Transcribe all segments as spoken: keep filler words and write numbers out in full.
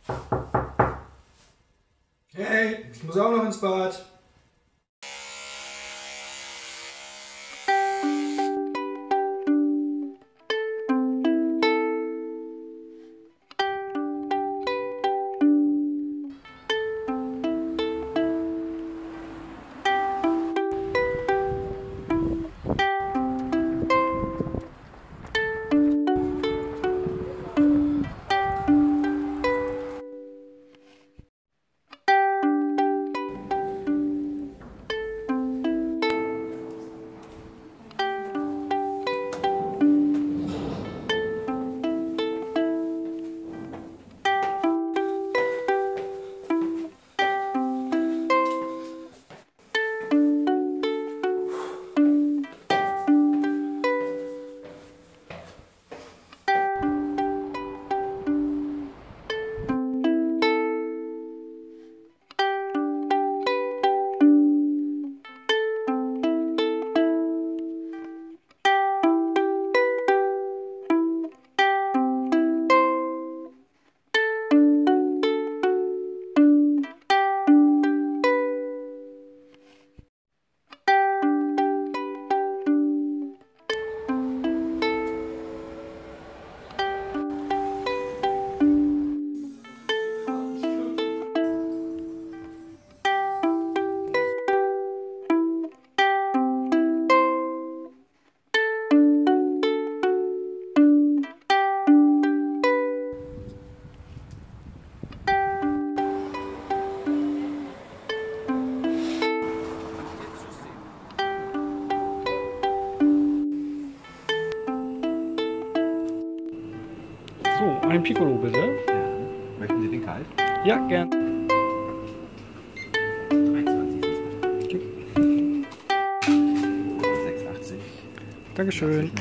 Hey, ich muss auch noch ins Bad. So, ein Piccolo bitte. Ja. Möchten Sie den kalt? Ja, gern. sechs achtzig. Dankeschön.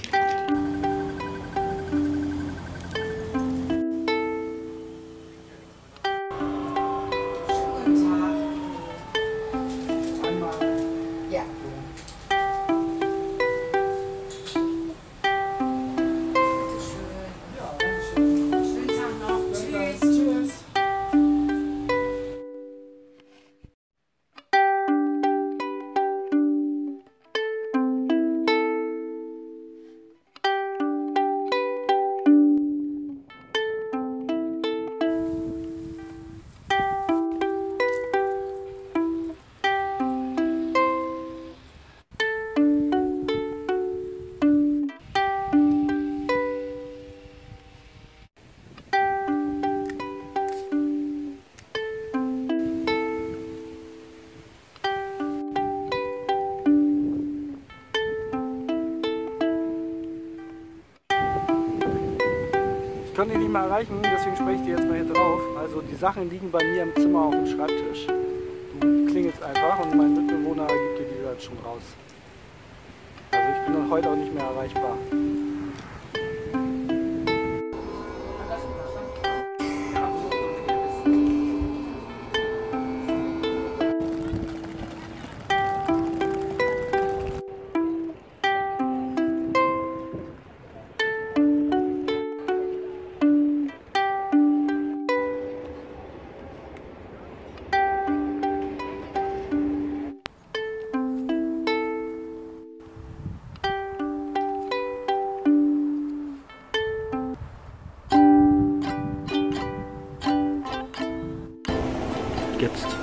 Ich kann die nicht mehr erreichen, deswegen spreche ich dir jetzt mal hier drauf. Also die Sachen liegen bei mir im Zimmer auf dem Schreibtisch. Du klingelst einfach und mein Mitbewohner gibt dir die jetzt schon raus. Also ich bin dann heute auch nicht mehr erreichbar. Jetzt.